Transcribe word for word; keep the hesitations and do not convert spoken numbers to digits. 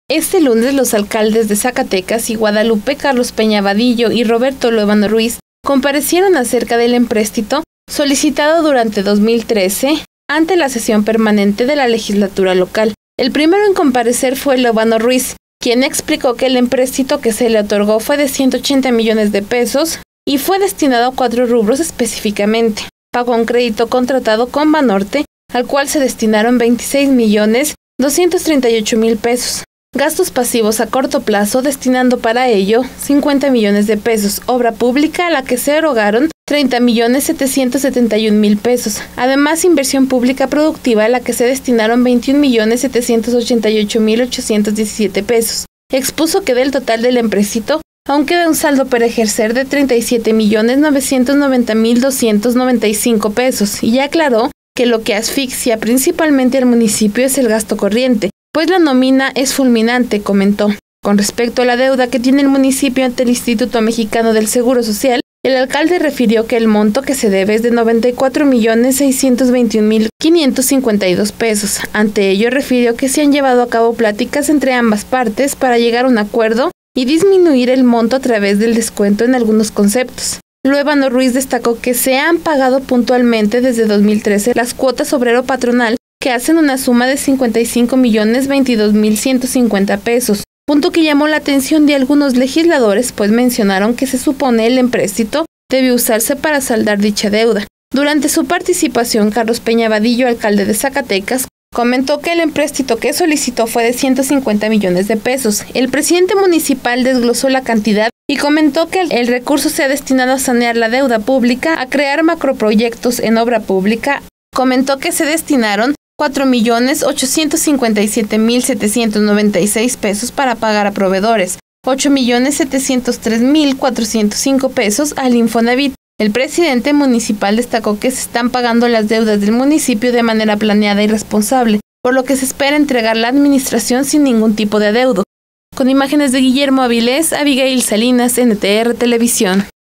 Este lunes los alcaldes de Zacatecas y Guadalupe, Carlos Peña Vadillo y Roberto Luébano Ruiz, comparecieron acerca del empréstito solicitado durante dos mil trece ante la sesión permanente de la legislatura local. El primero en comparecer fue Luébano Ruiz, quien explicó que el empréstito que se le otorgó fue de ciento ochenta millones de pesos y fue destinado a cuatro rubros específicamente: pago a un crédito contratado con Banorte, al cual se destinaron veintiséis millones doscientos treinta y ocho mil pesos, gastos pasivos a corto plazo, destinando para ello cincuenta millones de pesos, obra pública a la que se erogaron treinta millones setecientos setenta y un mil pesos, además inversión pública productiva a la que se destinaron veintiún millones setecientos ochenta y ocho mil ochocientos diecisiete pesos. Expuso que del total del empréstito aún queda un saldo por ejercer de treinta y siete millones novecientos noventa mil doscientos noventa y cinco pesos, y aclaró que lo que asfixia principalmente al municipio es el gasto corriente, pues la nómina es fulminante, comentó. Con respecto a la deuda que tiene el municipio ante el Instituto Mexicano del Seguro Social, el alcalde refirió que el monto que se debe es de noventa y cuatro millones seiscientos veintiún mil quinientos cincuenta y dos pesos. Ante ello refirió que se han llevado a cabo pláticas entre ambas partes para llegar a un acuerdo y disminuir el monto a través del descuento en algunos conceptos. Luébano Ruiz destacó que se han pagado puntualmente desde dos mil trece las cuotas obrero-patronal, que hacen una suma de cincuenta y cinco millones veintidós mil ciento cincuenta pesos, punto que llamó la atención de algunos legisladores, pues mencionaron que se supone el empréstito debe usarse para saldar dicha deuda. Durante su participación, Carlos Peña Vadillo, alcalde de Zacatecas, comentó que el empréstito que solicitó fue de ciento cincuenta millones de pesos. El presidente municipal desglosó la cantidad y comentó que el recurso se ha destinado a sanear la deuda pública, a crear macroproyectos en obra pública. Comentó que se destinaron cuatro millones ochocientos cincuenta y siete mil setecientos noventa y seis pesos para pagar a proveedores, ocho millones setecientos tres mil cuatrocientos cinco pesos al Infonavit. El presidente municipal destacó que se están pagando las deudas del municipio de manera planeada y responsable, por lo que se espera entregar la administración sin ningún tipo de adeudo. Con imágenes de Guillermo Avilés, Abigail Salinas, N T R Televisión.